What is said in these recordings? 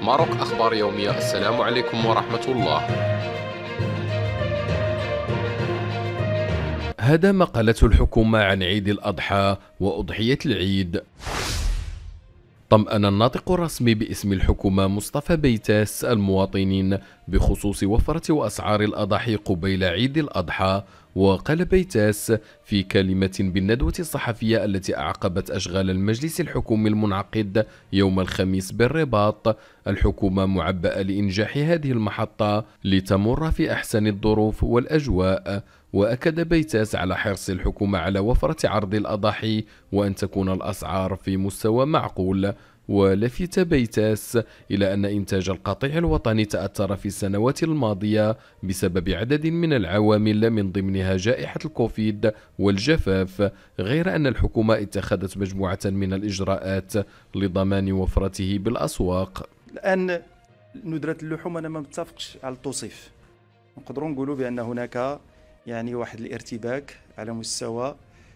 ماروك أخبار يومية. السلام عليكم ورحمة الله. هذا ما قالته الحكومة عن عيد الأضحى وأضحية العيد. طمأن الناطق الرسمي باسم الحكومة مصطفى بيتاس المواطنين بخصوص وفرة وأسعار الأضاحي قبيل عيد الأضحى. وقال بيتاس في كلمة بالندوة الصحفية التي أعقبت أشغال المجلس الحكومي المنعقد يوم الخميس بالرباط: الحكومة معبأة لإنجاح هذه المحطة لتمر في أحسن الظروف والأجواء. وأكد بيتاس على حرص الحكومة على وفرة عرض الأضاحي وأن تكون الأسعار في مستوى معقول. ولفت بيتاس إلى أن إنتاج القطيع الوطني تأثر في السنوات الماضية بسبب عدد من العوامل من ضمنها جائحة الكوفيد والجفاف، غير أن الحكومة اتخذت مجموعة من الإجراءات لضمان وفرته بالأسواق. الآن ندرة اللحوم أنا ما متفقش على التوصيف. نقدروا نقولوا بأن هناك واحد الارتباك على مستوى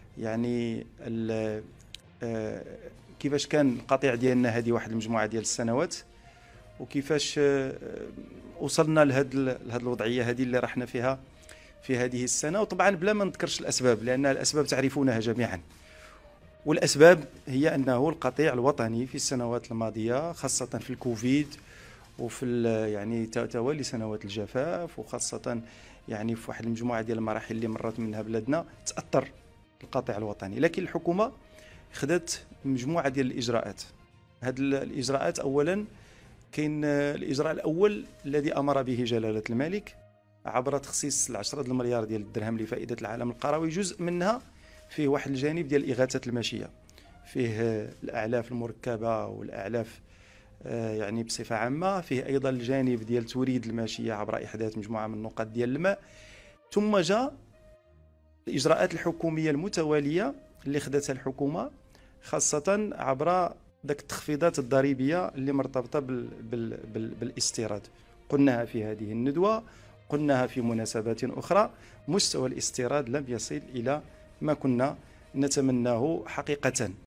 كيفاش كان القطيع ديالنا هذه واحد المجموعة ديال السنوات، وكيفاش وصلنا لهذه الوضعية هذه اللي رحنا فيها في هذه السنة. وطبعا بلا ما نذكرش الأسباب، لأن الأسباب تعرفونها جميعا. والأسباب هي أنه القطيع الوطني في السنوات الماضية، خاصة في الكوفيد وفي توالي سنوات الجفاف، وخاصة في واحد المجموعة ديال المراحل اللي مرت منها بلادنا، تأثر القطيع الوطني. لكن الحكومة خدت مجموعة ديال الإجراءات. هذه الإجراءات أولا كاين الإجراء الأول الذي أمر به جلالة الملك عبر تخصيص 10 مليار ديال الدرهم لفائدة العالم القروي. جزء منها فيه واحد الجانب ديال إغاثة الماشية، فيه الأعلاف المركبة والأعلاف بصفة عامة، فيه أيضا الجانب ديال توريد الماشية عبر إحداث مجموعة من النقاط ديال الماء. ثم جاء الإجراءات الحكومية المتوالية اللي خدتها الحكومة، خاصة عبر ذاك التخفيضات الضريبية اللي مرتبطة بالاستيراد. قلناها في هذه الندوة، قلناها في مناسبات أخرى. مستوى الاستيراد لم يصل إلى ما كنا نتمناه حقيقة.